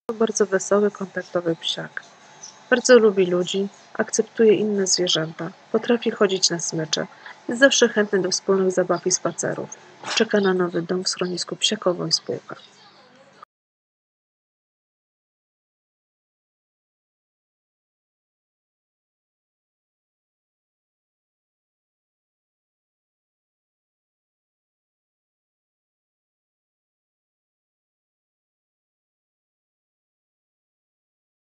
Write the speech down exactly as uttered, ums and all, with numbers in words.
To bardzo wesoły, kontaktowy psiak. Bardzo lubi ludzi, akceptuje inne zwierzęta, potrafi chodzić na smycze, jest zawsze chętny do wspólnych zabaw i spacerów. Czeka na nowy dom w schronisku Psiakowo i Spółka.